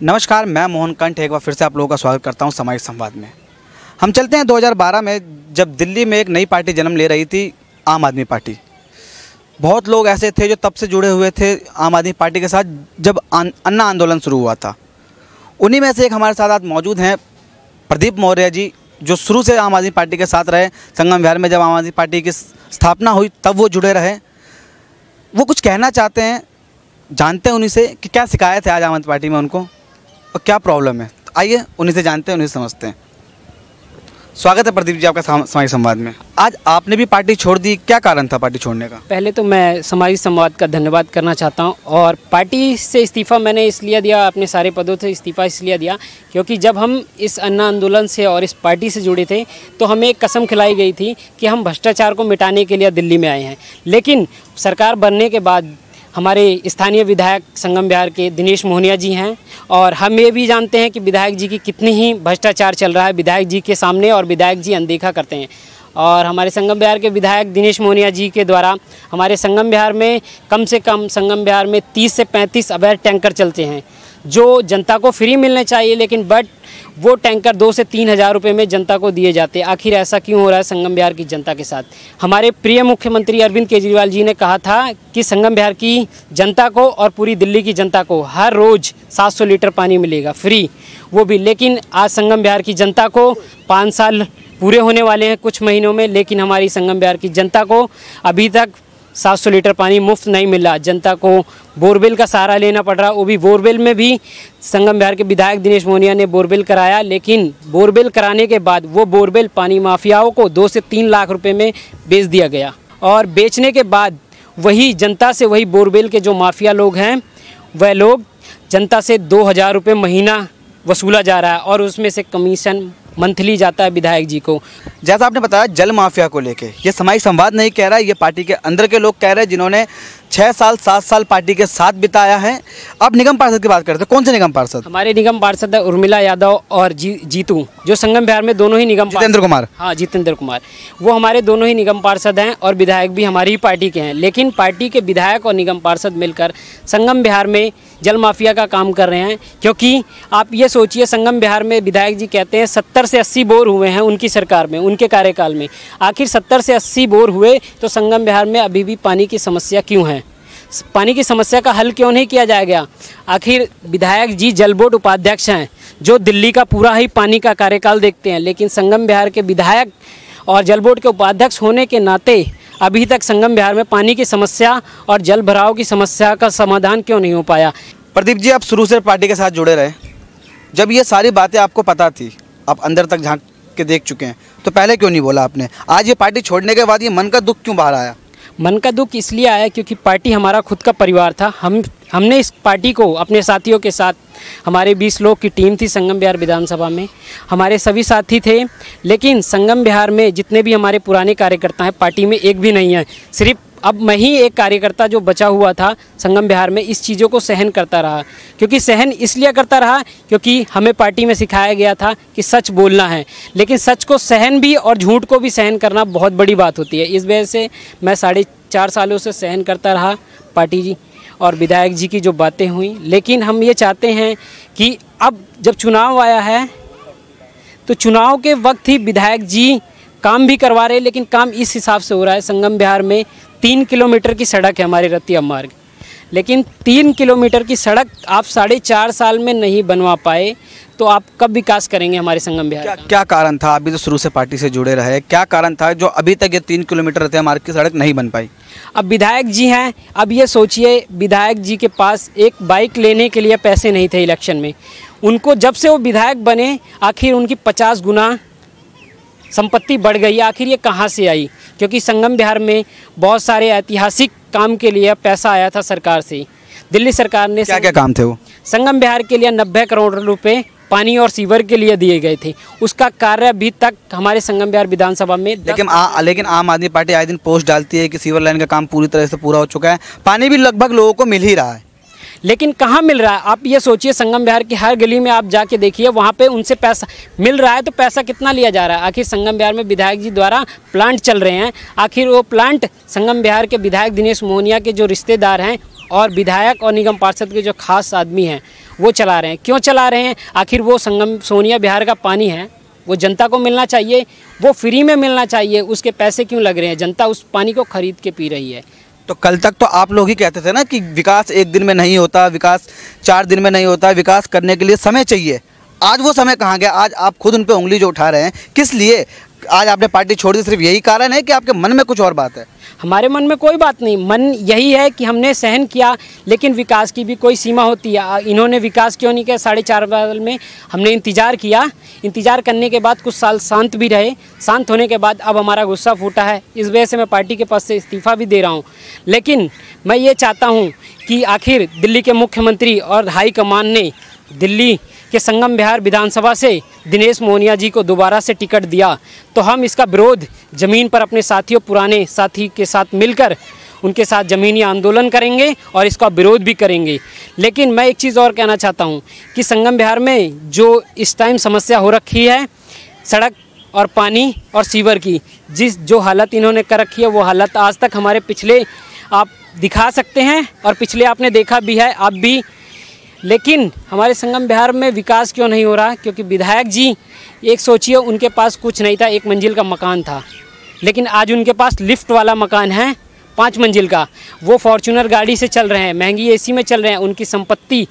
नमस्कार, मैं मोहन कंठ एक बार फिर से आप लोगों का स्वागत करता हूं सामाजिक संवाद में। हम चलते हैं 2012 में, जब दिल्ली में एक नई पार्टी जन्म ले रही थी, आम आदमी पार्टी। बहुत लोग ऐसे थे जो तब से जुड़े हुए थे आम आदमी पार्टी के साथ, जब अन्ना आंदोलन शुरू हुआ था। उन्हीं में से एक हमारे साथ आज मौजूद हैं प्रदीप मौर्य जी, जो शुरू से आम आदमी पार्टी के साथ रहे। संगम विहार में जब आम आदमी पार्टी की स्थापना हुई तब वो जुड़े रहे। वो कुछ कहना चाहते हैं, जानते हैं उन्हीं से कि क्या शिकायत है आज आम आदमी पार्टी में उनको और क्या प्रॉब्लम है। आइए उन्हीं से जानते हैं, उन्हीं से समझते हैं। स्वागत है प्रदीप जी आपका सामाजिक संवाद में। आज आपने भी पार्टी छोड़ दी, क्या कारण था पार्टी छोड़ने का? पहले तो मैं सामाजिक संवाद का धन्यवाद करना चाहता हूं, और पार्टी से इस्तीफ़ा मैंने इसलिए दिया, अपने सारे पदों से इस्तीफ़ा इसलिए दिया क्योंकि जब हम इस अन्ना आंदोलन से और इस पार्टी से जुड़े थे तो हमें एक कसम खिलाई गई थी कि हम भ्रष्टाचार को मिटाने के लिए दिल्ली में आए हैं। लेकिन सरकार बनने के बाद हमारे स्थानीय विधायक संगम विहार के दिनेश मोहनिया जी हैं, और हम ये भी जानते हैं कि विधायक जी की कितनी ही भ्रष्टाचार चल रहा है विधायक जी के सामने, और विधायक जी अनदेखा करते हैं। और हमारे संगम विहार के विधायक दिनेश मोहनिया जी के द्वारा हमारे संगम विहार में कम से कम संगम विहार में 30 से 35 अवैध टैंकर चलते हैं, जो जनता को फ्री मिलने चाहिए, लेकिन बट वो टैंकर 2 से 3 हज़ार रुपये में जनता को दिए जाते हैं। आखिर ऐसा क्यों हो रहा है संगम विहार की जनता के साथ? हमारे प्रिय मुख्यमंत्री अरविंद केजरीवाल जी ने कहा था कि संगम विहार की जनता को और पूरी दिल्ली की जनता को हर रोज़ 700 लीटर पानी मिलेगा फ्री, वो भी। लेकिन आज संगम विहार की जनता को 5 साल पूरे होने वाले हैं कुछ महीनों में, लेकिन हमारी संगम विहार की जनता को अभी तक 700 लीटर पानी मुफ्त नहीं मिल रहा। जनता को बोरवेल का सहारा लेना पड़ रहा, वो भी बोरवेल में भी संगम विहार के विधायक दिनेश मोहनिया ने बोरवेल कराया, लेकिन बोरवेल कराने के बाद वो बोरवेल पानी माफियाओं को 2 से 3 लाख रुपए में बेच दिया गया, और बेचने के बाद वही जनता से, वही बोरवेल के जो माफिया लोग हैं, वह लोग जनता से 2,000 रुपये महीना वसूला जा रहा है, और उसमें से कमीशन मंथली जाता है विधायक जी को। जैसा आपने बताया जल माफिया को लेके, ये सामाजिक संवाद नहीं कह रहा है, ये पार्टी के अंदर के लोग कह रहे हैं, जिन्होंने 6 साल 7 साल पार्टी के साथ बिताया है। अब निगम पार्षद की बात करते हैं, कौन से निगम पार्षद? हमारे निगम पार्षद है उर्मिला यादव और जीतू, जो संगम विहार में दोनों ही निगम जितेंद्र कुमार। हाँ, जितेंद्र कुमार, वो हमारे दोनों ही निगम पार्षद हैं, और विधायक भी हमारी ही पार्टी के हैं। लेकिन पार्टी के विधायक और निगम पार्षद मिलकर संगम विहार में जल माफिया का काम कर रहे हैं। क्योंकि आप ये सोचिए, संगम विहार में विधायक जी कहते हैं 70 से 80 बोर हुए हैं उनकी सरकार में, उनके कार्यकाल में। आखिर 70 से 80 बोर हुए तो संगम विहार में अभी भी पानी की समस्या क्यों है? पानी की समस्या का हल क्यों नहीं किया जाएगा? आखिर विधायक जी जल बोर्ड उपाध्यक्ष हैं, जो दिल्ली का पूरा ही पानी का कार्यकाल देखते हैं, लेकिन संगम विहार के विधायक और जल बोर्ड के उपाध्यक्ष होने के नाते अभी तक संगम विहार में पानी की समस्या और जल भराव की समस्या का समाधान क्यों नहीं हो पाया? प्रदीप जी, आप शुरू से पार्टी के साथ जुड़े रहे, जब ये सारी बातें आपको पता थी, आप अंदर तक झांक के देख चुके हैं, तो पहले क्यों नहीं बोला आपने? आज ये पार्टी छोड़ने के बाद ये मन का दुख क्यों बाहर आया? मन का दुख इसलिए आया क्योंकि पार्टी हमारा खुद का परिवार था। हमने इस पार्टी को अपने साथियों के साथ, हमारे 20 लोग की टीम थी संगम विहार विधानसभा में, हमारे सभी साथी थे। लेकिन संगम विहार में जितने भी हमारे पुराने कार्यकर्ता हैं, पार्टी में एक भी नहीं है। सिर्फ अब मैं ही एक कार्यकर्ता जो बचा हुआ था संगम विहार में, इस चीज़ों को सहन करता रहा। क्योंकि सहन इसलिए करता रहा क्योंकि हमें पार्टी में सिखाया गया था कि सच बोलना है, लेकिन सच को सहन भी और झूठ को भी सहन करना बहुत बड़ी बात होती है। इस वजह से मैं 4.5 सालों से सहन करता रहा पार्टी जी और विधायक जी की जो बातें हुई। लेकिन हम ये चाहते हैं कि अब जब चुनाव आया है तो चुनाव के वक्त ही विधायक जी काम भी करवा रहे हैं, लेकिन काम इस हिसाब से हो रहा है। संगम विहार में 3 किलोमीटर की सड़क है हमारे रतिया मार्ग, लेकिन 3 किलोमीटर की सड़क आप 4.5 साल में नहीं बनवा पाए, तो आप कब विकास करेंगे हमारे संगम विहार का? क्या कारण था? अभी तो शुरू से पार्टी से जुड़े रहे, क्या कारण था जो अभी तक ये 3 किलोमीटर रतिया मार्ग की सड़क नहीं बन पाई? अब विधायक जी हैं, अब ये सोचिए, विधायक जी के पास एक बाइक लेने के लिए पैसे नहीं थे इलेक्शन में। उनको जब से वो विधायक बने, आखिर उनकी 50 गुना संपत्ति बढ़ गई। आखिर ये कहाँ से आई? क्योंकि संगम विहार में बहुत सारे ऐतिहासिक काम के लिए पैसा आया था सरकार से। दिल्ली सरकार ने क्या काम थे वो? संगम विहार के लिए 90 करोड़ रुपए पानी और सीवर के लिए दिए गए थे। उसका कार्य अभी तक हमारे संगम विहार विधानसभा में लेकिन आम आदमी पार्टी आए दिन पोस्ट डालती है कि सीवर लाइन का काम पूरी तरह से पूरा हो चुका है, पानी भी लगभग लोगों को मिल ही रहा है। लेकिन कहाँ मिल रहा है? आप ये सोचिए, संगम विहार की हर गली में आप जाके देखिए, वहाँ पे उनसे पैसा मिल रहा है, तो पैसा कितना लिया जा रहा है? आखिर संगम विहार में विधायक जी द्वारा प्लांट चल रहे हैं, आखिर वो प्लांट संगम विहार के विधायक दिनेश मोहनिया के जो रिश्तेदार हैं और विधायक और निगम पार्षद के जो खास आदमी हैं, वो चला रहे हैं। क्यों चला रहे हैं? आखिर वो संगम सोनिया विहार का पानी है, वो जनता को मिलना चाहिए, वो फ्री में मिलना चाहिए, उसके पैसे क्यों लग रहे हैं? जनता उस पानी को खरीद के पी रही है। तो कल तक तो आप लोग ही कहते थे ना कि विकास एक दिन में नहीं होता, विकास 4 दिन में नहीं होता, विकास करने के लिए समय चाहिए। आज वो समय कहाँ गया? आज आप खुद उन पे उंगली जो उठा रहे हैं, किस लिए आज आपने पार्टी छोड़ दी? सिर्फ यही कारण है कि आपके मन में कुछ और बात है? हमारे मन में कोई बात नहीं, मन यही है कि हमने सहन किया, लेकिन विकास की भी कोई सीमा होती है। इन्होंने विकास क्यों नहीं किया? 4.5 साल में हमने इंतज़ार किया, इंतज़ार करने के बाद कुछ साल शांत भी रहे, शांत होने के बाद अब हमारा गुस्सा फूटा है। इस वजह से मैं पार्टी के पद से इस्तीफ़ा भी दे रहा हूँ। लेकिन मैं ये चाहता हूँ कि आखिर दिल्ली के मुख्यमंत्री और हाईकमान ने दिल्ली के संगम विहार विधानसभा से दिनेश मोहनिया जी को दोबारा से टिकट दिया, तो हम इसका विरोध ज़मीन पर अपने साथियों, पुराने साथी के साथ मिलकर उनके साथ ज़मीनी आंदोलन करेंगे और इसका विरोध भी करेंगे। लेकिन मैं एक चीज़ और कहना चाहता हूं कि संगम विहार में जो इस टाइम समस्या हो रखी है, सड़क और पानी और सीवर की, जो हालत इन्होंने कर रखी है, वो हालत आज तक हमारे पिछले आप दिखा सकते हैं और पिछले आपने देखा भी है, आप भी। लेकिन हमारे संगम विहार में विकास क्यों नहीं हो रहा? क्योंकि विधायक जी, एक सोचिए, उनके पास कुछ नहीं था, 1 मंजिल का मकान था, लेकिन आज उनके पास लिफ्ट वाला मकान है 5 मंजिल का। वो फॉर्च्यूनर गाड़ी से चल रहे हैं, महंगी एसी में चल रहे हैं, उनकी संपत्ति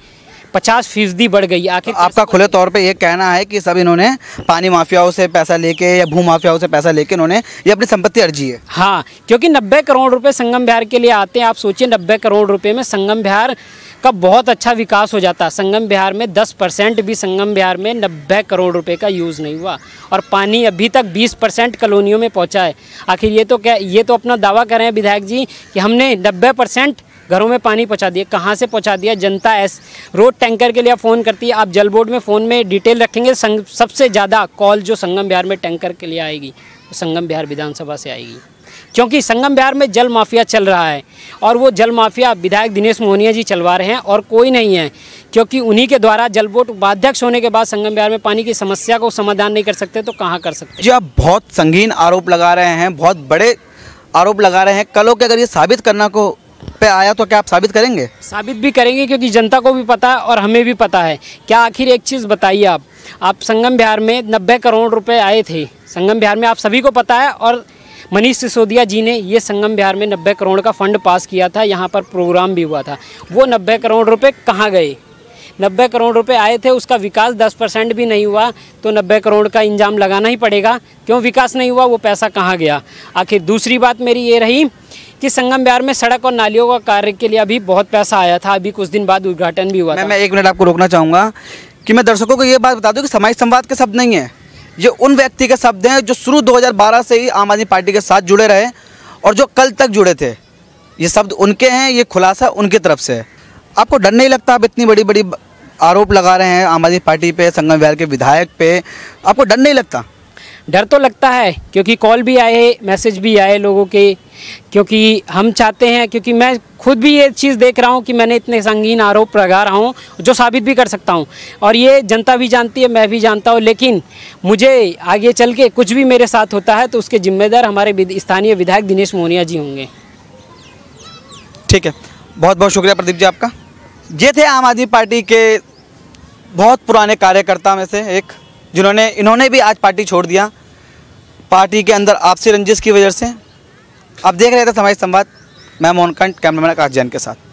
50% बढ़ गई। आखिर आपका खुले तौर पे ये कहना है कि सब इन्होंने पानी माफियाओं से पैसा लेके या भू माफियाओं से पैसा लेके इन्होंने ये अपनी संपत्ति अर्जी है? हाँ, क्योंकि 90 करोड़ रुपए संगम विहार के लिए आते हैं। आप सोचिए, 90 करोड़ रुपए में संगम विहार का बहुत अच्छा विकास हो जाता। संगम विहार में 10% भी संगम विहार में 90 करोड़ रुपए का यूज़ नहीं हुआ, और पानी अभी तक 20% कॉलोनियों में पहुंचा है। आखिर ये तो अपना दावा कर रहे हैं विधायक जी कि हमने 90% घरों में पानी पहुंचा दिया। कहाँ से पहुंचा दिया? जनता रोड टैंकर के लिए फ़ोन करती है। आप जल बोर्ड में फ़ोन में डिटेल रखेंगे, सबसे ज़्यादा कॉल जो संगम विहार में टैंकर के लिए आएगी वो संगम विहार विधानसभा से आएगी, क्योंकि संगम विहार में जल माफिया चल रहा है, और वो जल माफिया विधायक दिनेश मोहनिया जी चलवा रहे हैं और कोई नहीं है, क्योंकि उन्हीं के द्वारा जल बोर्ड उपाध्यक्ष होने के बाद संगम विहार में पानी की समस्या को समाधान नहीं कर सकते तो कहाँ कर सकते? जी, आप बहुत संगीन आरोप लगा रहे हैं, बहुत बड़े आरोप लगा रहे हैं। कल को अगर ये साबित करना को पे आया तो क्या आप साबित करेंगे? साबित भी करेंगे, क्योंकि जनता को भी पता है और हमें भी पता है। क्या आखिर एक चीज़ बताइए, आप संगम विहार में 90 करोड़ रुपए आए थे संगम विहार में, आप सभी को पता है, और मनीष सिसोदिया जी ने ये संगम विहार में 90 करोड़ का फंड पास किया था, यहाँ पर प्रोग्राम भी हुआ था। वो 90 करोड़ रुपए कहाँ गए? 90 करोड़ रुपए आए थे, उसका विकास 10% भी नहीं हुआ, तो 90 करोड़ का इंजाम लगाना ही पड़ेगा। क्यों विकास नहीं हुआ? वो पैसा कहाँ गया? आखिर दूसरी बात मेरी ये रही कि संगम विहार में सड़क और नालियों का कार्य के लिए अभी बहुत पैसा आया था, अभी कुछ दिन बाद उद्घाटन भी हुआ था। मैं 1 मिनट आपको रोकना चाहूँगा कि मैं दर्शकों को ये बात बता दूँ कि सामाजिक संवाद के शब्द नहीं है, ये उन व्यक्ति के शब्द हैं जो शुरू 2012 से ही आम आदमी पार्टी के साथ जुड़े रहे और जो कल तक जुड़े थे। ये शब्द उनके हैं, ये खुलासा उनकी तरफ से है। आपको डर नहीं लगता? आप इतनी बड़ी बड़ी आरोप लगा रहे हैं आम आदमी पार्टी पे, संगम विहार के विधायक पे, आपको डर नहीं लगता? डर तो लगता है, क्योंकि कॉल भी आए, मैसेज भी आए लोगों के, क्योंकि हम चाहते हैं, क्योंकि मैं खुद भी ये चीज़ देख रहा हूँ कि मैंने इतने संगीन आरोप लगा रहा हूँ जो साबित भी कर सकता हूँ, और ये जनता भी जानती है, मैं भी जानता हूँ। लेकिन मुझे आगे चल के कुछ भी मेरे साथ होता है तो उसके जिम्मेदार हमारे स्थानीय विधायक दिनेश मोहनिया जी होंगे। ठीक है, बहुत बहुत शुक्रिया प्रदीप जी आपका। ये थे आम आदमी पार्टी के बहुत पुराने कार्यकर्ता में से एक, इन्होंने भी आज पार्टी छोड़ दिया, पार्टी के अंदर आपसी रंजिश की वजह से। आप देख रहे थे सामाजिक संवाद, मैं मोहन कंठ, कैमरामैन आकाश जैन के साथ।